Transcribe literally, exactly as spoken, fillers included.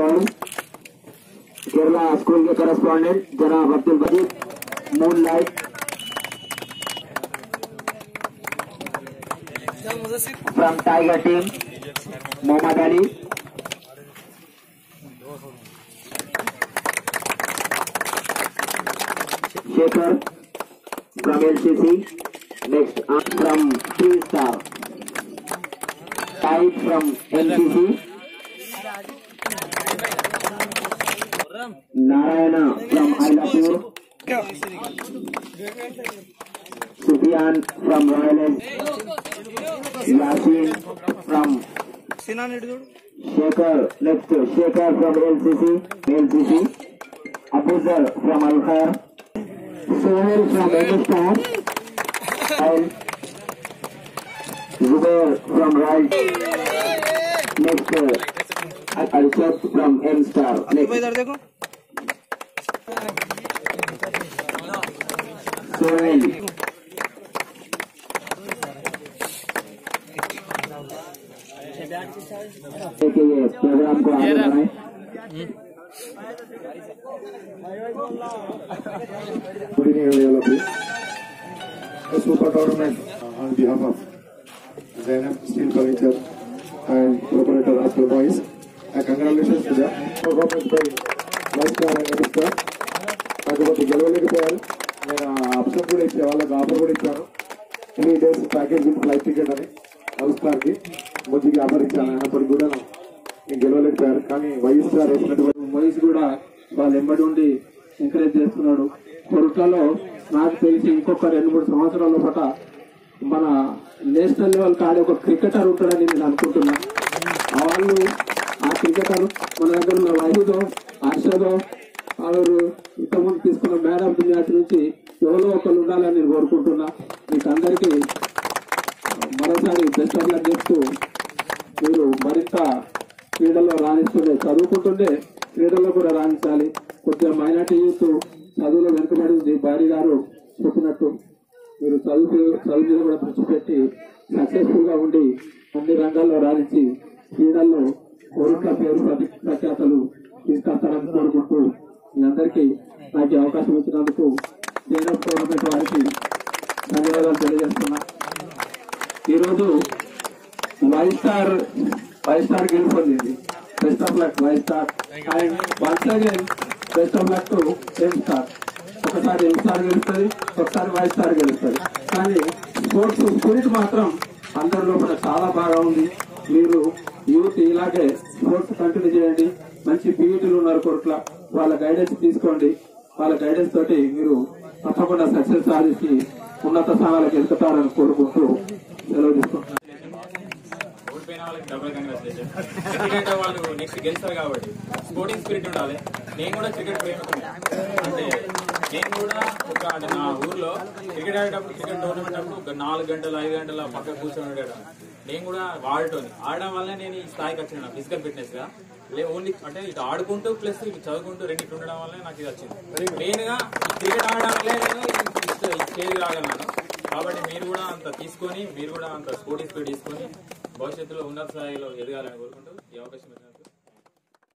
For Kerala school के correspondent जनाब Abdul Majeed moonlight from tiger team Mohammed Ali Shekhar from LCC next from three star tide from LCC Narayan from Ailapur Sufiyan from royal Yaseen from Shekhar next Shekhar from LCC LCC Abuzar from Alkhair Sohail from M star and Zubair from right next uh, Arshad from M Star next Sohail देखिए program को आगे बढ़ाएं good evening all of you. A super tournament uh, on behalf of Zainab Steel Furniture and Operator Asper Boys. And congratulations to them. Performance by Lifestar and Epistar. కాకపోతే గెలవలేకపోయారు. నేను option కూడా ఇచ్చే వాళ్ళకి offer కూడా ఇచ్చాను. Three days package with flight ticket అని లైఫ్స్టార్కి మొదటికి ఆఫర్ ఇచ్చాను. అయినప్పటికీ కూడా నేను గెలవలేకపోయారు. కానీ వైఎస్ఆర్ వేసినటువంటి వైఎస్ కూడా వాళ్ళు ఎంబడి ఉండి ఎంకరేజ్ చేస్తున్నాడు. కొరట్లలో నాకు తెలిసి ఇంకొక రెండు మూడు సంవత్సరాల పాట మన నేషనల్ లెవెల్ ఆడే ఒక క్రికెటర్ ఉంటాడని నేను అనుకుంటున్నా. వాళ్ళు ఆ క్రికెటర్ మన దగ్గర ఉన్న వైద్యుదో హర్షదో వాళ్ళు ఇంతకుముందు తీసుకున్న మ్యాన్ ఆఫ్ ది మ్యాచ్ నుంచి ఎవరో ఒకరు ఉండాలని నేను కోరుకుంటున్నా. మీకు అందరికీ మరోసారి బెస్ట్ ఆఫ్ లక్ చెప్తూ మీరు మరింత క్రీడల్లో రాణిస్తుండే చదువుకుంటుండే క్రీడల్లో కూడా రాణించాలి. కొద్దిగా మైనార్టీ యూత్ చదువులో వెనుకబడింది. భార్య గారు చెప్పినట్టు మీరు చదువు చదువు మీద కూడా దృష్టి పెట్టి సక్సెస్ఫుల్ గా ఉండి అన్ని రంగాల్లో రాణించి క్రీడల్లో కోరిక పేరు ప్రఖ్యాతలు తీసుకొస్తారని కోరుకుంటూ మీ అందరికీ నాకు అవకాశం ఇచ్చినందుకు నేను గవర్నమెంట్ వారికి ధన్యవాదాలు తెలియజేస్తున్నా. ఈరోజు వైవ్ స్టార్ వైవ్ స్టార్ గెలుపొందింది. Best of luck five star and once again best of luck to M star. ఒకసారి ఎం స్టార్ గెలుస్తుంది, ఒకసారి వైవ్ స్టార్ గెలుస్తుంది. కానీ స్పోర్ట్స్ స్పిరిట్ మాత్రం అందరి లోపల చాలా బాగా ఉంది. మీరు యూత్ ఇలాగే స్పోర్ట్స్ కంటిన్యూ చేయండి. మంచి పీఈటీలు ఉన్నారు కోర్టుల, వాళ్ళ గైడెన్స్ తీసుకోండి. వాళ్ళ గైడెన్స్ తోటి మీరు తప్పకుండా సక్సెస్ సాధించి ఉన్నత స్థానాలకు వెళ్తారని కోరుకుంటూ సెలవు తీసుకుంటున్నాను. ఓడిపోయిన వాళ్ళకి డబుల్ కంగ్రాచులేషన్. ఎందుకంటే వాళ్ళు నెక్స్ట్ గెలుస్తారు కాబట్టి స్పోర్టింగ్ స్పిరిట్ ఉండాలి. నేను కూడా క్రికెట్ ప్రేమికునే. అంటే నేను కూడా ఒక నా ఊర్లో క్రికెట్ ఆడేటప్పుడు క్రికెట్ టోర్నమెంట్ అప్పుడు ఒక నాలుగు గంటలు ఐదు గంటల పక్క కూర్చొని ఉండేటప్పుడు నేను కూడా ఆడటోని ఆడడం వల్లే నేను ఈ స్థాయికి వచ్చిన ఫిజికల్ ఫిట్నెస్ గా. లే ఓన్లీ అంటే ఇటు ఆడుకుంటూ ప్లస్ ఇటు చదువుకుంటూ రెండింటి ఉండడం వల్లే నాకు ఇది వచ్చింది. మెయిన్ గా క్రికెట్ ఆడడం వల్లే నేను ఈ స్టేజ్ రాగలను. కాబట్టి మీరు కూడా అంత తీసుకొని మీరు కూడా అంత స్పోర్టింగ్ స్పీడ్ తీసుకొని భవిష్యత్తులో ఉన్నత స్థాయిలో ఎదగాలని కోరుకుంటూ ఈ అవకాశం